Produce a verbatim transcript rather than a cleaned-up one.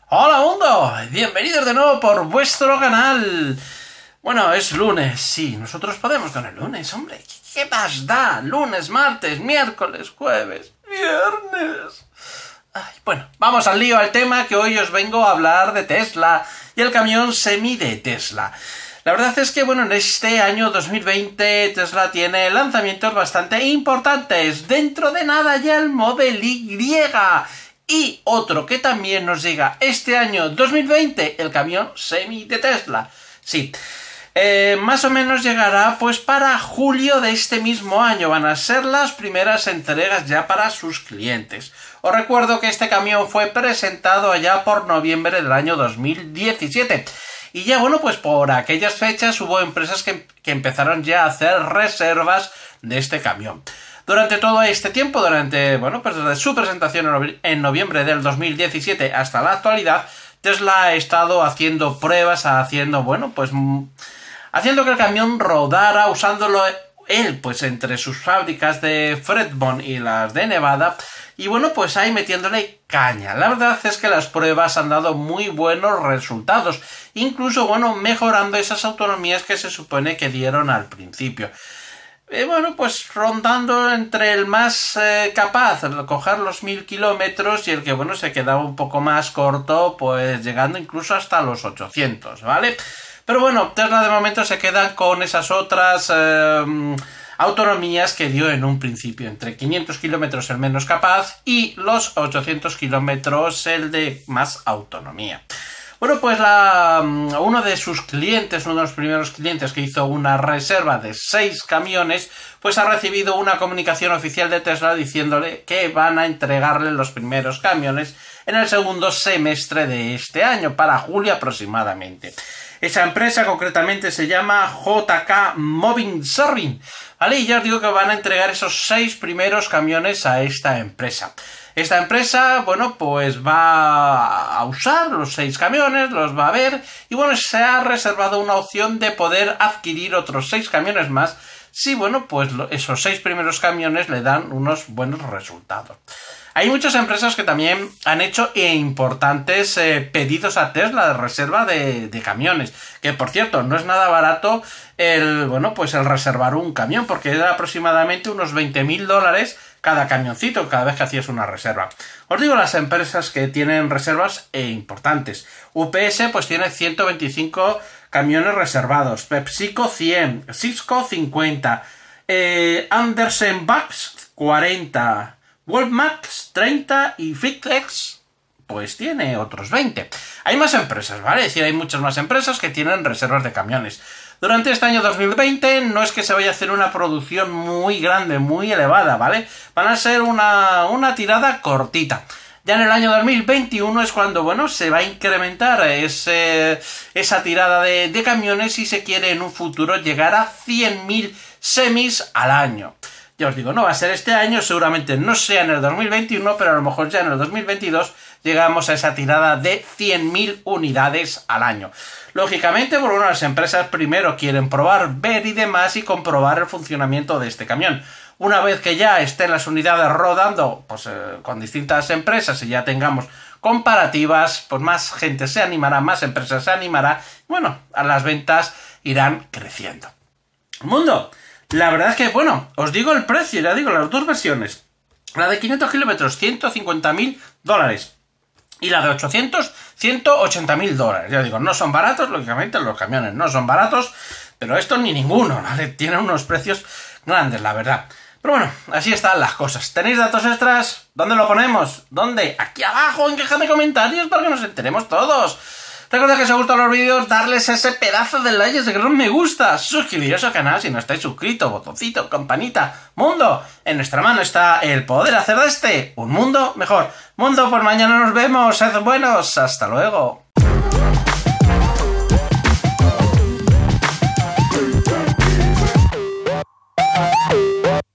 Hola mundo, bienvenidos de nuevo por vuestro canal. Bueno, es lunes, sí, nosotros podemos con el lunes, hombre. ¿Qué, qué más da? Lunes, martes, miércoles, jueves, viernes. Ay, bueno, vamos al lío, al tema, que hoy os vengo a hablar de Tesla y el camión semi de Tesla. La verdad es que, bueno, en este año dos mil veinte Tesla tiene lanzamientos bastante importantes. Dentro de nada ya el Model Y. Y otro que también nos llega este año dos mil veinte, el camión semi de Tesla. Sí, eh, más o menos llegará pues para julio de este mismo año. Van a ser las primeras entregas ya para sus clientes. Os recuerdo que este camión fue presentado allá por noviembre del año dos mil diecisiete. Y ya, bueno, pues por aquellas fechas hubo empresas que, que empezaron ya a hacer reservas de este camión. Durante todo este tiempo, durante, bueno, pues desde su presentación en noviembre del dos mil diecisiete hasta la actualidad, Tesla ha estado haciendo pruebas, haciendo, bueno, pues, haciendo que el camión rodara, usándolo él, pues, entre sus fábricas de Fremont y las de Nevada, y bueno, pues ahí metiéndole caña. La verdad es que las pruebas han dado muy buenos resultados, incluso, bueno, mejorando esas autonomías que se supone que dieron al principio. Eh, bueno, pues rondando entre el más eh, capaz de coger los mil kilómetros y el que, bueno, se quedaba un poco más corto, pues llegando incluso hasta los ochocientos, ¿vale? Pero bueno, Tesla de momento se quedan con esas otras eh, autonomías que dio en un principio, entre quinientos kilómetros el menos capaz y los ochocientos kilómetros el de más autonomía. Bueno, pues la, uno de sus clientes, uno de los primeros clientes que hizo una reserva de seis camiones, pues ha recibido una comunicación oficial de Tesla diciéndole que van a entregarle los primeros camiones en el segundo semestre de este año, para julio aproximadamente. Esa empresa concretamente se llama J K Moving Serving, ¿vale? Y ya os digo que van a entregar esos seis primeros camiones a esta empresa. Esta empresa, bueno, pues va a usar los seis camiones, los va a ver, y bueno, se ha reservado una opción de poder adquirir otros seis camiones más, si, bueno, pues esos seis primeros camiones le dan unos buenos resultados. Hay muchas empresas que también han hecho importantes eh, pedidos a Tesla de reserva de, de camiones, que por cierto no es nada barato el, bueno, pues el reservar un camión, porque era aproximadamente unos veinte mil dólares cada camioncito, cada vez que hacías una reserva. Os digo las empresas que tienen reservas e importantes. U P S pues tiene ciento veinticinco camiones reservados, PepsiCo cien, Cisco cincuenta, eh, Andersen Bucks cuarenta, Walmart treinta y Fitlex pues tiene otros veinte. Hay más empresas, ¿vale? Es decir, hay muchas más empresas que tienen reservas de camiones. Durante este año dos mil veinte no es que se vaya a hacer una producción muy grande, muy elevada, ¿vale? Van a ser una, una tirada cortita. Ya en el año dos mil veintiuno es cuando, bueno, se va a incrementar ese, esa tirada de, de camiones y se quiere en un futuro llegar a cien mil semis al año. Ya os digo, no va a ser este año, seguramente no sea en el dos mil veintiuno, pero a lo mejor ya en el dos mil veintidós llegamos a esa tirada de cien mil unidades al año. Lógicamente, bueno, las empresas primero quieren probar, ver y demás y comprobar el funcionamiento de este camión. Una vez que ya estén las unidades rodando pues, eh, con distintas empresas y ya tengamos comparativas, pues más gente se animará, más empresas se animará, bueno, a las ventas irán creciendo. Mundo, la verdad es que, bueno, os digo el precio, ya digo, las dos versiones. La de quinientos kilómetros, ciento cincuenta mil dólares. Y la de ochocientos, ciento ochenta mil dólares. Ya digo, no son baratos, lógicamente los camiones no son baratos, pero estos ni ninguno, ¿vale? Tienen unos precios grandes, la verdad. Pero bueno, así están las cosas. ¿Tenéis datos extras? ¿Dónde lo ponemos? ¿Dónde? Aquí abajo, en caja de comentarios para que nos enteremos todos. Recuerda que si os gustan los vídeos, darles ese pedazo de like, ese gran me gusta, suscribiros al canal si no estáis suscritos, botoncito, campanita, mundo. En nuestra mano está el poder hacer de este un mundo mejor. Mundo, por mañana nos vemos, sed buenos, hasta luego.